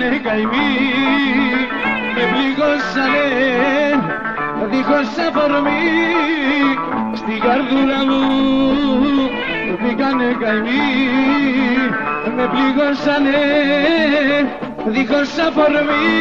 βρήκανε καημοί, με πληγώσανε δίχως αφορμή. Στην καρδούλα μου βρήκανε καημοί, με πληγώσανε δίχως αφορμή.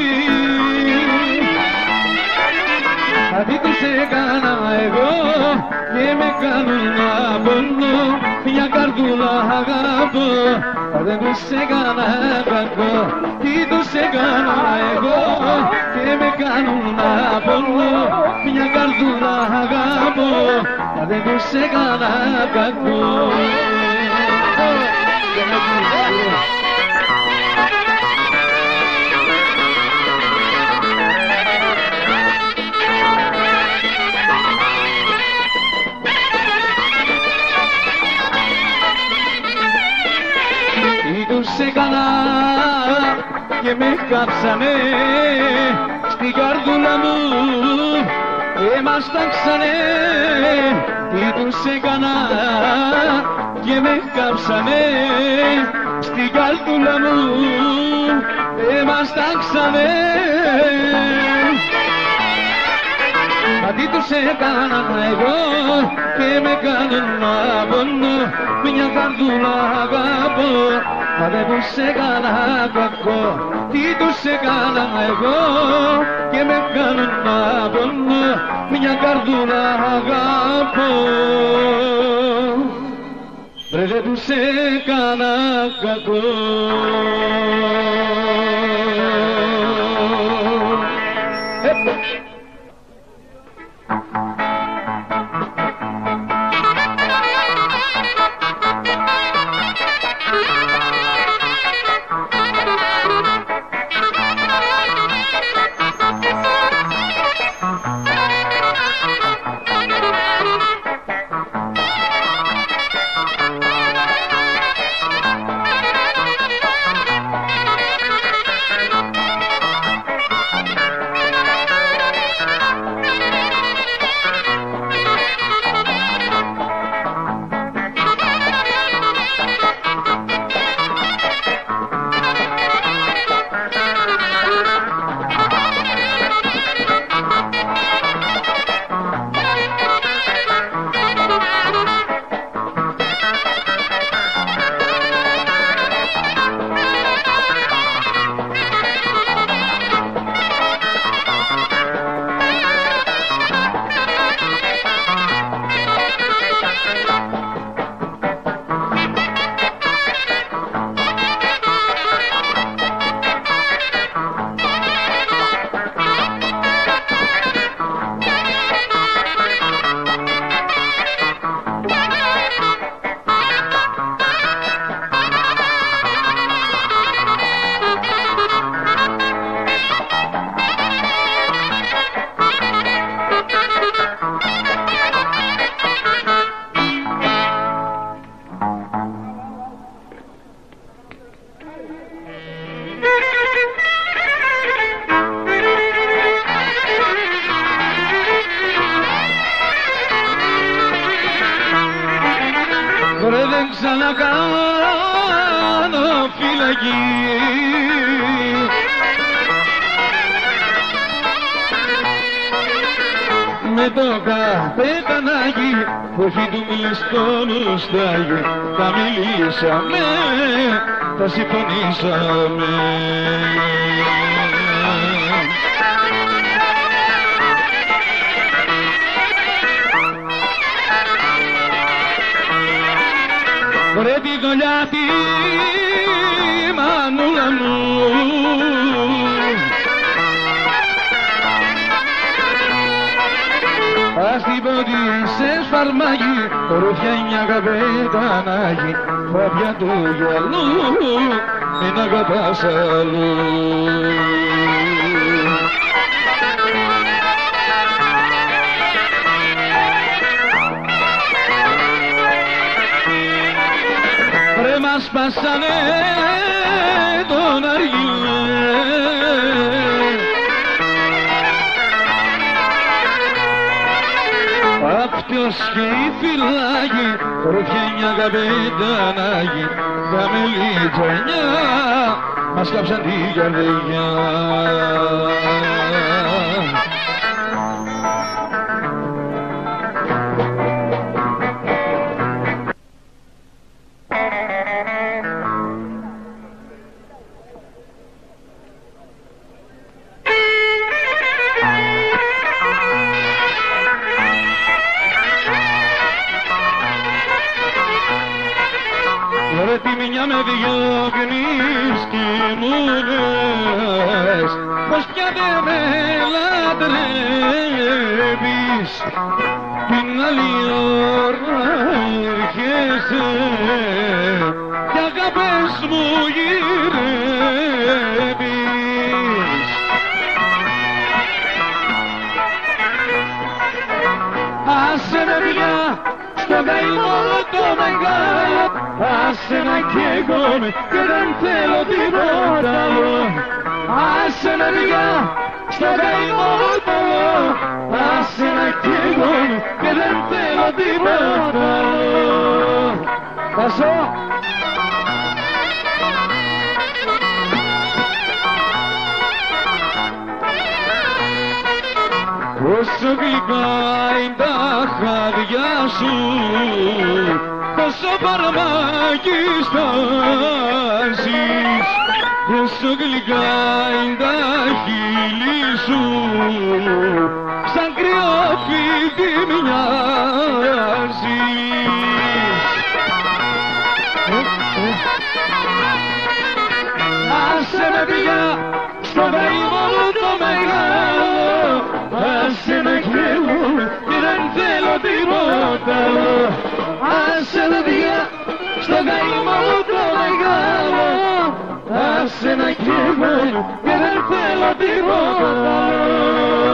Αντί τους έκανα εγώ και με κάνουν να πονώ, μια καρδούλα αγαπώ, δεν τους έκανα κακό. Τι τους έκανα εγώ και με κάνουν να πονώ, μια καρδούλα αγαπώ, δεν τους έκανα κακό. Έκανα και με κάψανε στην καρδούλα μου, μας τάξανε. Τι τους έκανα και με κάψανε στην καρδούλα μου, μας τάξανε. Αντί τους έκανα εγώ και με κάνουν να πονώ, μια καρδούλα αγαπώ, μα δεν τους έκανα κακό. Τι τους έκανα εγώ και με κάνουν να πονώ, μια καρδούλα αγαπώ, βρε δεν τους έκανα κακό. Δεν ξανακάνω φυλακή, με το καπετανάκι όχι του μισθώνου στάγει. Τα μιλήσαμε, τα συμφωνήσαμε. Βρε τη δουλειά τη μανούλα μου, ας την πόντι σε σφαρμάκι, ρουφιάνια καπετανάκι, φόβια του γυαλού, μην αγαπάς αλλού. Μας σπάσανε τον αργυλέ, αυτός και η φυλάκη, ρουφιάνια καπετανάκι, τα μελιτζανιά, μας κάψαν την καρδιά. Ρε τη μια με διώχνεις κι μου λες πως πια δεν με λατρεύεις. Την άλλη ώρα έρχεσαι κι αγάπες μου γυρεύεις. Άσε με πια στο καημό το μεγάλο, άσε να καίγομαι και δεν θέλω τίποτα άλλο. Άσε με πια στο καημό το, άσε να καίγομαι και δεν θέλω τίποτα άλλο. Πασώ! Πόσο γλυκά είναι τα χάδια σου, πόσο παραμάκι στάζεις. Πόσο γλυκά είναι τα χείλη σου, σαν κρυό φίδι μοιάζεις. Άσε με πια στο καημό μου το μεγάλο, άσε να καίγομαι και δεν θέλω τίποτα άλλο. Άσε με πια στο καημό μου το μεγάλο, άσε να καίγομαι και δεν θέλω τίποτα άλλο.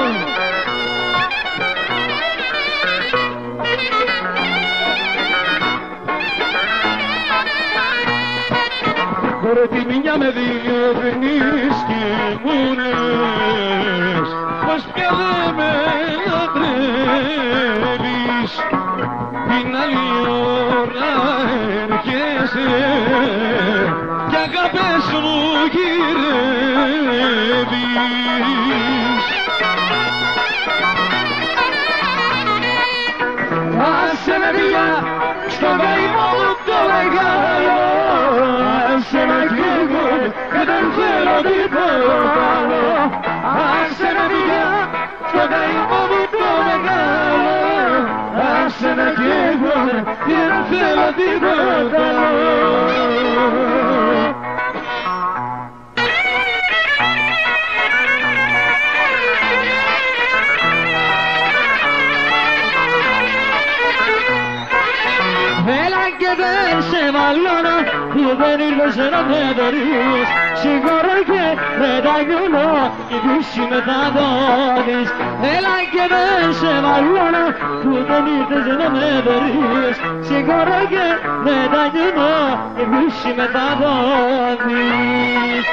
Ρε τη μια με διώχνεις και μου λες πως πια δεν με λατρεύεις. Την άλλη ώρα έρχεσαι κι αγάπες μου γυρεύεις. Άσε με πια στο καημό μου το μεγάλο, άσε να καίγομαι και δεν θέλω τίποτα άλλο. Άσε με πια στο καημό μου το μεγάλο, άσε να καίγομαι και δεν θέλω τίποτα άλλο. Έλα και δεν σε μαλώνω που δεν ήρθες να με δωρείς. Συγχωρώ και μεταγιώνω η πίση με θα δώσεις. Έλα και δεν σε μαλώνω που δεν ήρθες να με δωρείς. Συγχωρώ και μεταγιώνω η πίση με θα δώσεις.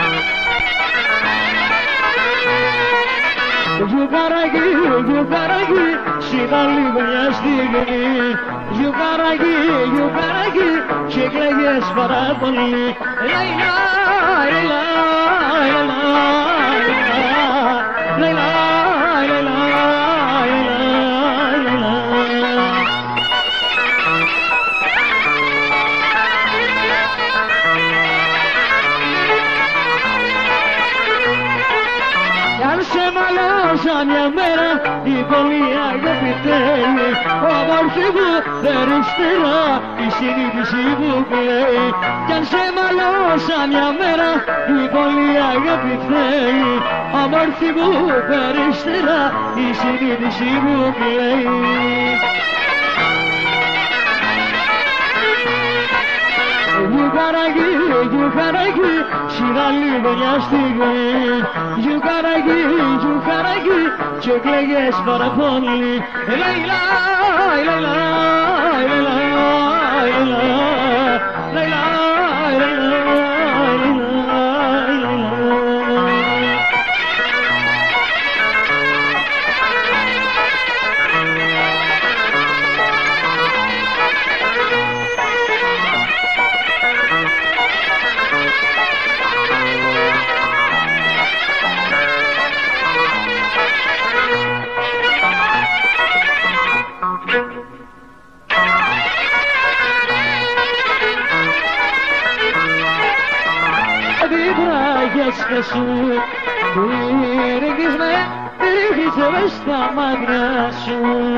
Γιουκαράκι, γιουκαράκι, σιγά λίγο μια στιγμή. Γιουκαράκι, γιουκαράκι, και κλαίγες πάρα πολύ. Λαϊλά, λαϊλά, λαϊλά, λαϊλά, λαϊλά, λαϊλά. Κι αν σε μαλώσα μια μέρα η πολύ αγάπη θέλει, όμορφη μου περιστερά η συνείδηση μου κλαίει. Κι αν σε μαλώσα μια μέρα η πολύ αγάπη θέλει, όμορφη μου περιστερά η συνείδηση μου κλαίει. Γιουκαράκι, γιουκαράκι, σιγά λίγο μια στιγμή. Γιουκαράκι, γιουκαράκι, και κλαίγες πάρα πολύ. Λαϊλά, λαϊλά, λαϊλά, λαϊλά, λαϊλά, λαϊλά, σου. Ρίχνεις με μες στα μάτια σου.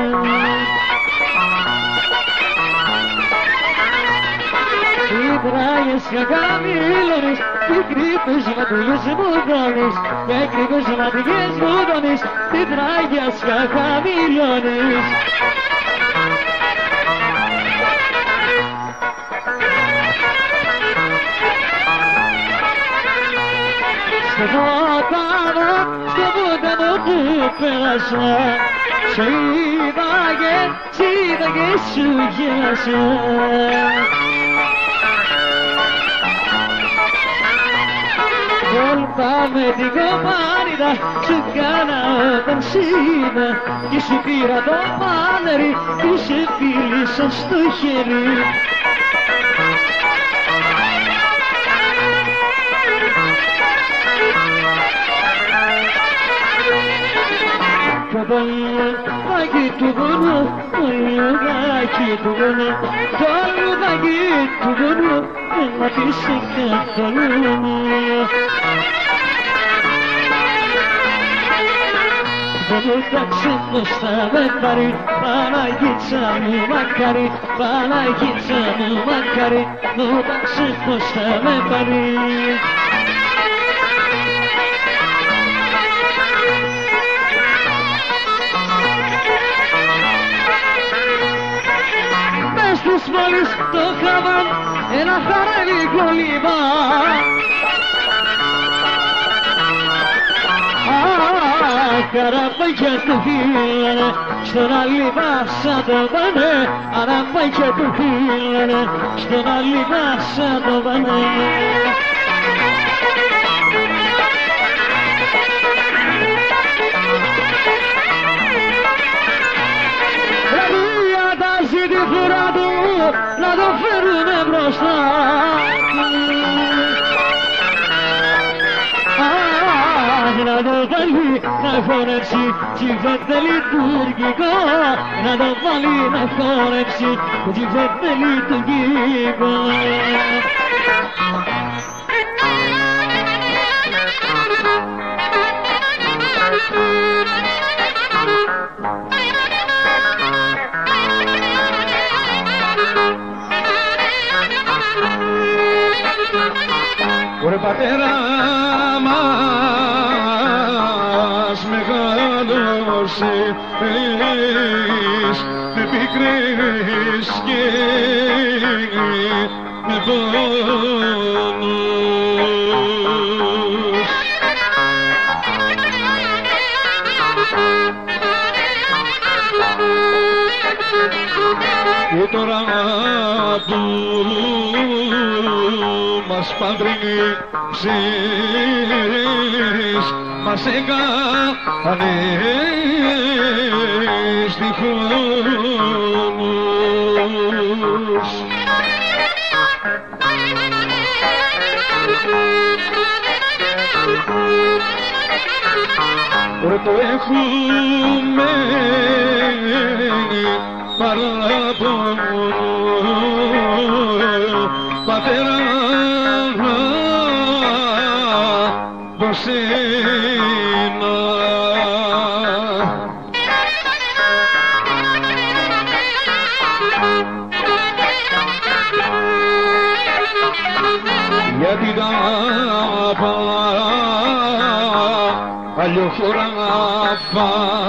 Τι τράγες και καμήλωνες, τι κρύπες ματουλούς μου δώνεις, και κρύπες ματικές μου δώνεις, τι τράγες και καμήλωνες. Στο ποτάμο που πέρασα, σε είδα και σου γέλασα. Κόλπα με την κομμάτια σου κάνα όταν σίδα, κι σου πήρα το μάνερι και σε φίλησα στο χέρι. Το λουδάκι του γονού, το λουδάκι του γονού, το λουδάκι του γονού, δεν μ' αφήσε καθόλου. Δεν έταξε πως θα με πάρει, Παναγίτσα μου μακάρι, Παναγίτσα μου μακάρι, δεν έταξε πως θα με πάρει. Στους πόλεις το χαβάν ένα χαρέλικο λιμάν. Καραπάκια του φύλανε, στον αλήβα σαν το πάνε. Καραπάκια του φύλανε, στον αλήβα σαν το πάνε. Τη φορά του να το φέρουνε μπροστά. Να το βάλει να χορέψει τσιφέτε λειτουργικό. Να το βάλει να χορέψει τσιφέτε λειτουργικό. Ωρε πατέρα μας μεγάλωσες, με πικρές και με πόνους. Και τώρα που μας παντρεύσεις, μας έκανες διχόνους. Ρε το έχουμε παράπονο, πατέρα το σένα. Γιατί τα αλλιοφοράφα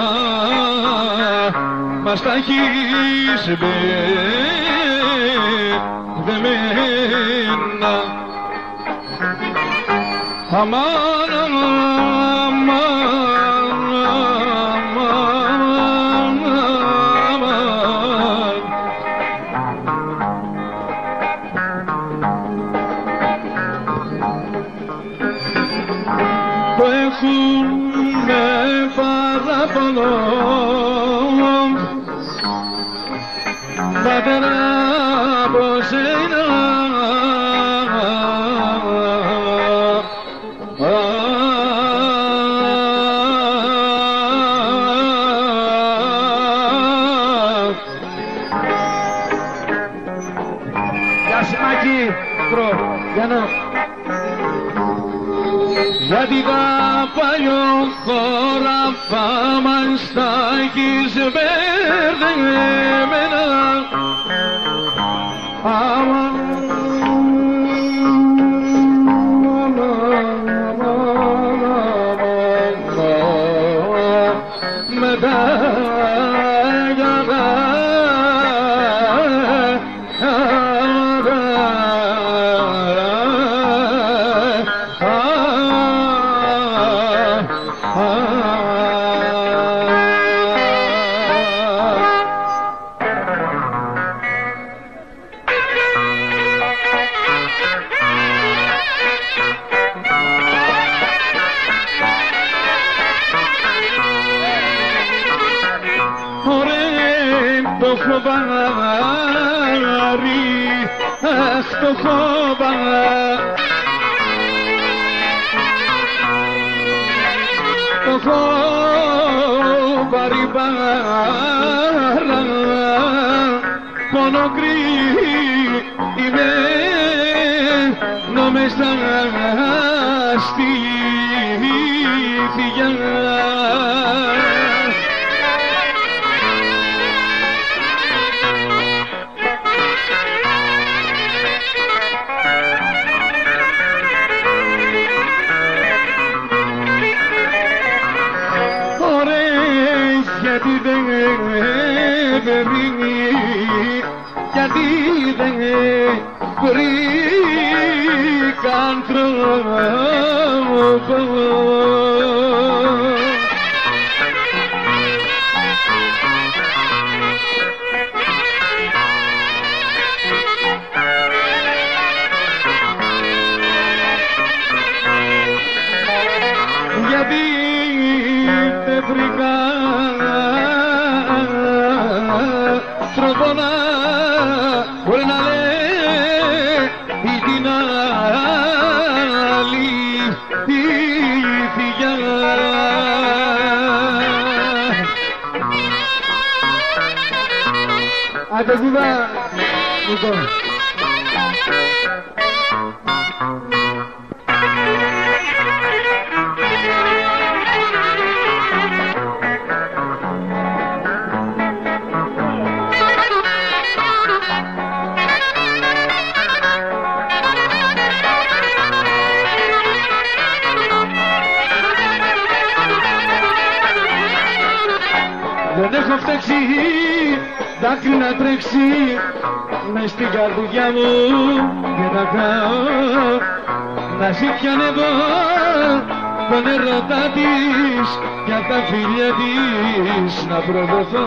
μας τα έχεις δεμένα. Αμάν, αμάν, αμάν, αμάν. Το έχουμε παραπονό, πατέρα από σένα. Γεια σου Μάκη, Γιάννο. γιατί τα παλιόχωρα φάμα στα έχεις μπερδεμένα. Το χωβάρι, αχ το χωβάρι μπάρα, πονοκρή είμαι νομεστά στη θυγιά. Γιατί δεν περίμει, γιατί δεν βρήκα άνθρωπο. Γιατί δεν βρήκα τρόπο να μπορεί να λέει την αλήθεια. Άντε βήμα, λοιπόν. Δεν έχω φταίξει, δάκρυ να τρέξει μες στην καρδιά μου και να κάω να ζητιανεύω τον ερωτά της και απ' τα φιλιά της να προδοθώ.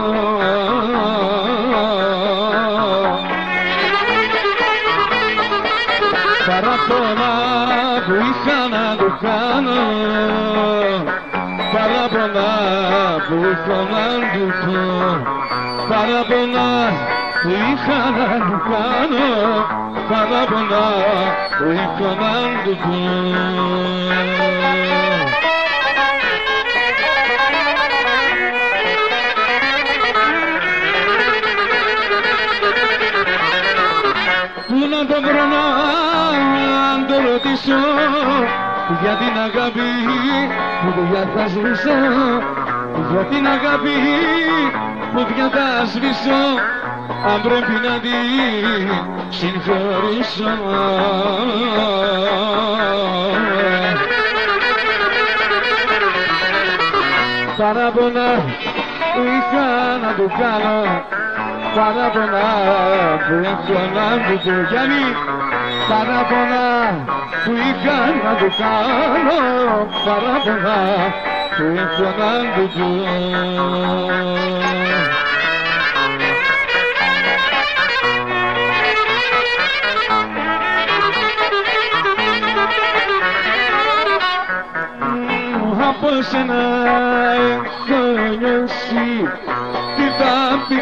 Παράπονα που είχα να το κάνω, παράπονα που είχα να του πω, παράπονα που είχα να του κάνω, παράπονα που είχα να του πω. Πού να το βρω να το ρωτήσω για την αγάπη που πια θα σβήσω, για την αγάπη που πια θα σβήσω, αν πρέπει να την συγχωρήσω. Παράπονα που είχα να το κάνω, παράπονα που έχω να του πω, Γιάννη, παράπονα που είχα να το κάνω, παράπονα που έχω να του πω. Από σένα έχω νιώσει τι θα πει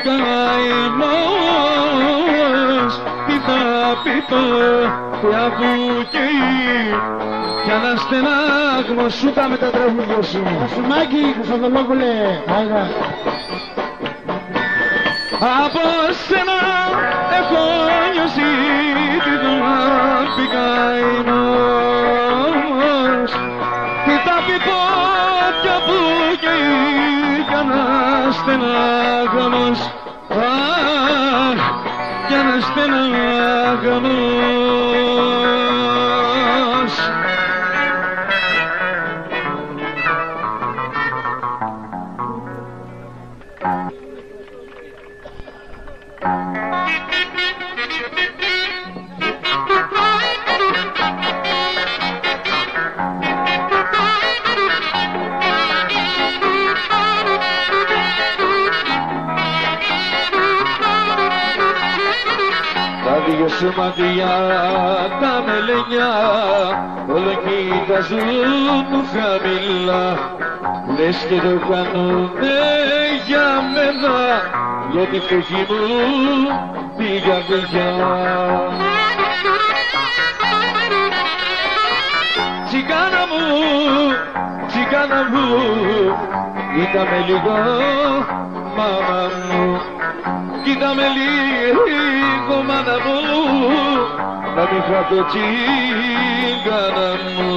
καημός, τι θα πει το αφού καίει κι αν αστενάγμος σου τα με τα τραγούδια σου. Κασουμάκη, Χρυστοδολόπουλε, άγα. Από σένα έχω νιώσει τι θα πει καημός, στενάγαμος, αχ, κι ένας στενάγαμος. Δυο σου μάτια τα μελενιά όλο κοιτάζουν του χαμηλά, λες και το κάνουνε για μένα, για τη φτωχή μου την καρδιά. Τσικάνα μου, κοίτα με λίγο, μάμα μου, κοίτα με λίγο, μάνα μου, να μην χαθώ τσικάνα μου.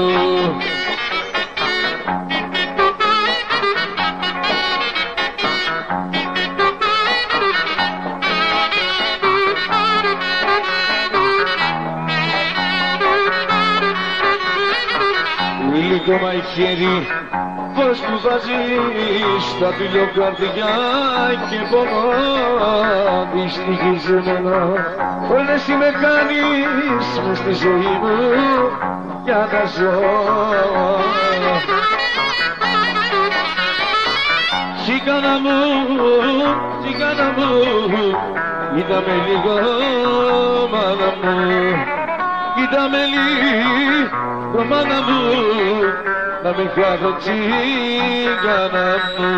Λίγο μαχαίρι πως που βάζεις τα φιλοκαρδιά και πόνο δυστυχισμένα, όλες με κάνεις μες στη ζωή μου για να ζω. Τσικάνα μου, κοίτα με λίγο, μάνα μου, κοίτα με λίγο, μάνα μου, να μην χάθω τσικάνα μου.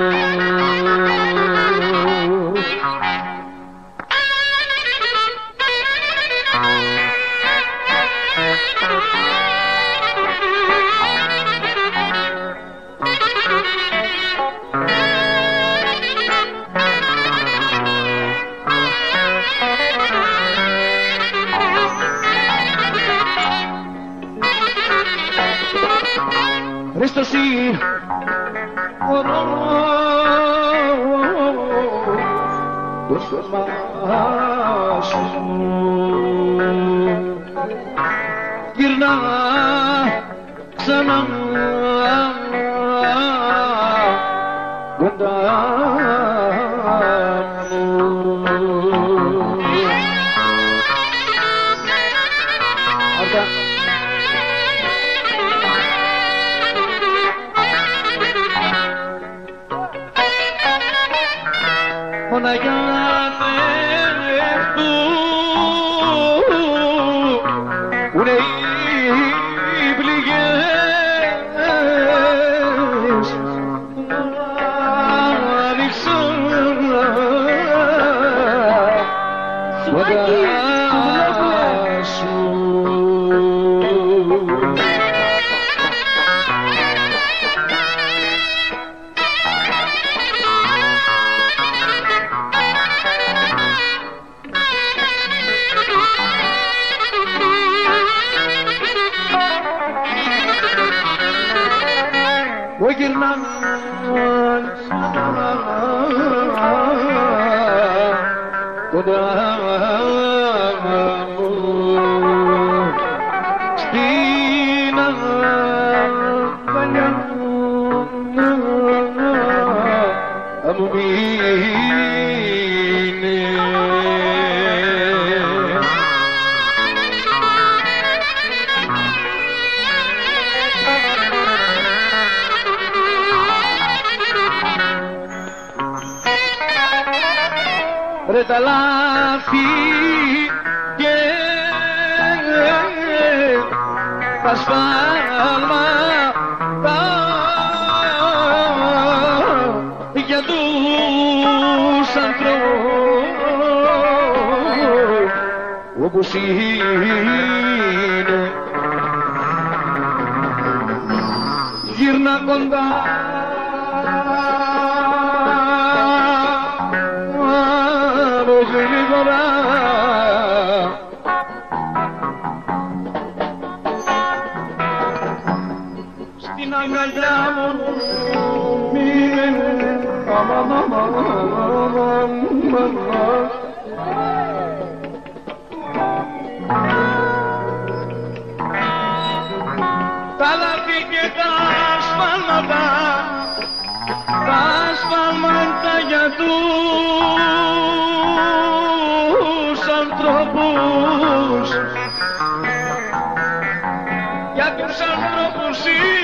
Χριστοσί, το σώμα σου γυρνά ξανά κοντά μου. Μοναγιάνες του είναι οι πληγές να ανοίξουν φωτά σου. Ο γυρνάς κοντά μου στην αγκαλιά μου μείνε. Ρε τα λάθη και τα σφάλματα για τους ανθρώπους όπως είναι, γύρνα κοντά γρήγορα. Στην αγκαλιά μου μείνε, άμα Τα λάθη και τα ασφάλματα για τους ανθρώπους, για τους ανθρώπους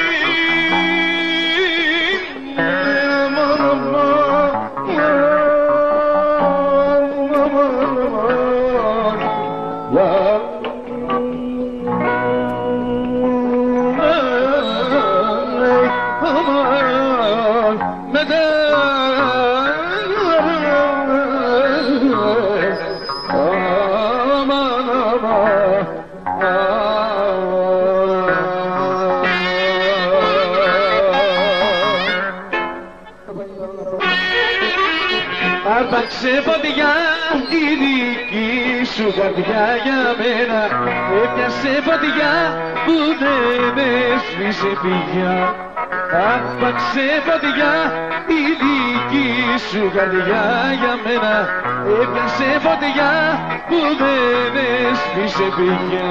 άρπαξε φωτιά η δική σου καρδιά για μένα, έπιασε φωτιά που δεν έσβησε πια. Άρπαξε φωτιά η δική σου καρδιά για μένα, έπιασε φωτιά που δεν έσβησε πια.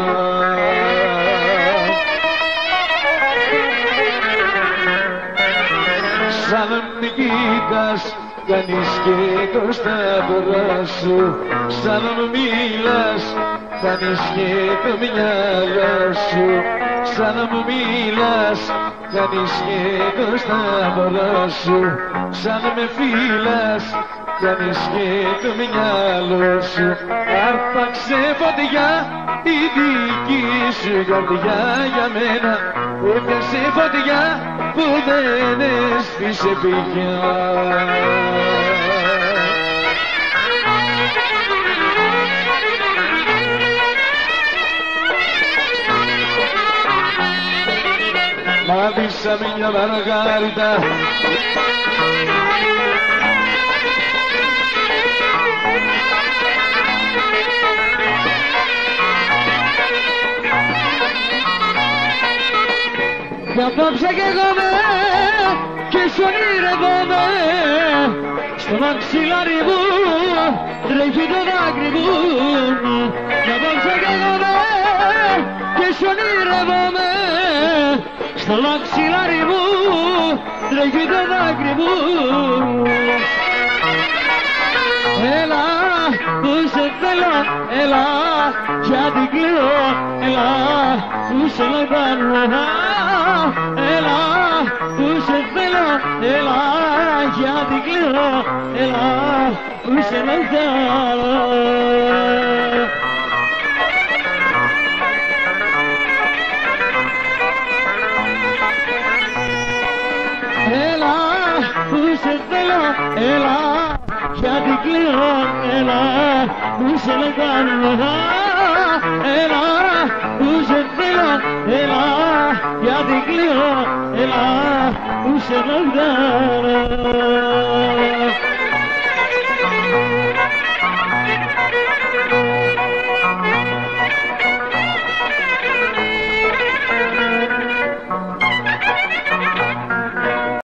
Σαν μη κοίτας κάνεις και το σταυρό σου, σαν να μιλάς κάνεις και το μυαλό σου, σαν να μιλάς κάνεις και το σταυρό σου, σαν να με φύλας κάνεις και το μυαλό σου. Άρπαξε φωτιά η δική σου καρδιά για μένα, έπιασε φωτιά που δεν έσβησε πια. Μ' μια μαργαρίτα Κι απόψε καίγομαι και σ' ονειρεύομαι, στο μαξιλάρι μου τρέχει το δάκρυ μου. Κι απόψε καίγομαι και σ' ονειρεύομαι, στο μαξιλάρι μου τρέχει το δάκρυ μου. Έλα που σε θέλω, έλα γιατί κλαίω, έλα που σε λαμβάνω. Έλα που σε θέλω, έλα γιατί κλαίω, έλα που σε λαμβάνω. Έλα που σε θέλω, έλα γιατί κλαίω, έλα που σε λαμβάνω. Έλα που σε θέλω, έλα γιατί κλαίω, έλα που σε λαμβάνω.